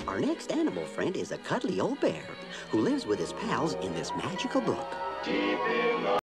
Our next animal friend is a cuddly old bear who lives with his pals in this magical book.